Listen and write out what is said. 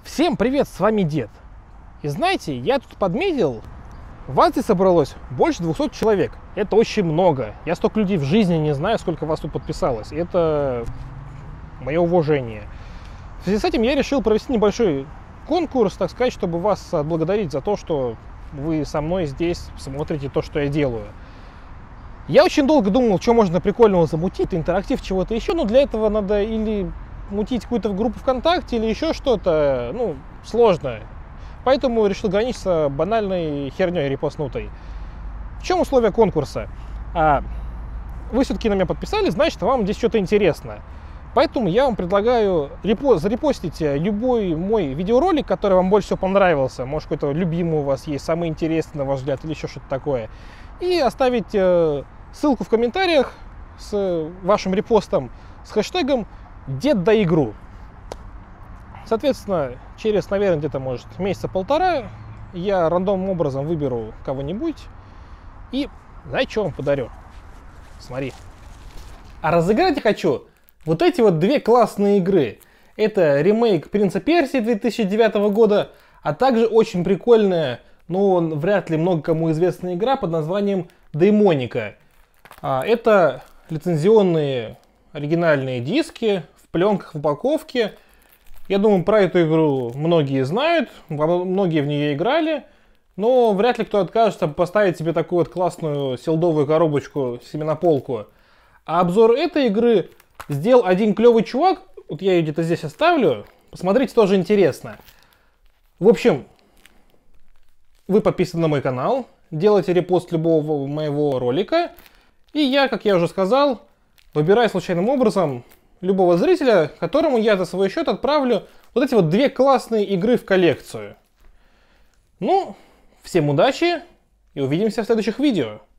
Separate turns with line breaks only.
Всем привет, с вами Дед. И знаете, я тут подметил, вас здесь собралось больше 200 человек. Это очень много. Я столько людей в жизни не знаю, сколько вас тут подписалось. Это мое уважение. В связи с этим я решил провести небольшой конкурс, так сказать, чтобы вас отблагодарить за то, что вы со мной здесь смотрите то, что я делаю. Я очень долго думал, что можно прикольного замутить, интерактив, чего-то еще, но для этого надо или мутить какую-то группу ВКонтакте или еще что-то, сложно. Поэтому решил ограничиться банальной херней репостнутой. В чем условия конкурса? Вы все-таки на меня подписались, значит, вам здесь что-то интересно. Поэтому я вам предлагаю зарепостить любой мой видеоролик, который вам больше всего понравился. Может, какой-то любимый у вас есть, самый интересный, на ваш взгляд, или еще что-то такое. И оставить ссылку в комментариях с вашим репостом с хэштегом «Дед да игру». Соответственно, через, наверное, где-то, может, месяца полтора я рандомным образом выберу кого-нибудь и, знаете, что вам подарю? Смотри. А разыграть я хочу вот эти вот две классные игры. Это ремейк «Принца Персии» 2009 года, а также очень прикольная, но вряд ли много кому известная игра под названием «Деймоника». Это лицензионные оригинальные диски в пленках, в упаковке. Я думаю, про эту игру многие знают, многие в нее играли, но вряд ли кто откажется поставить себе такую вот классную селдовую коробочку себе на полку. А обзор этой игры сделал один клевый чувак, вот я ее где-то здесь оставлю, посмотрите, тоже интересно. В общем, вы подписаны на мой канал, делайте репост любого моего ролика, и я, как я уже сказал, выбираю случайным образом любого зрителя, которому я за свой счет отправлю вот эти вот две классные игры в коллекцию. Всем удачи и увидимся в следующих видео.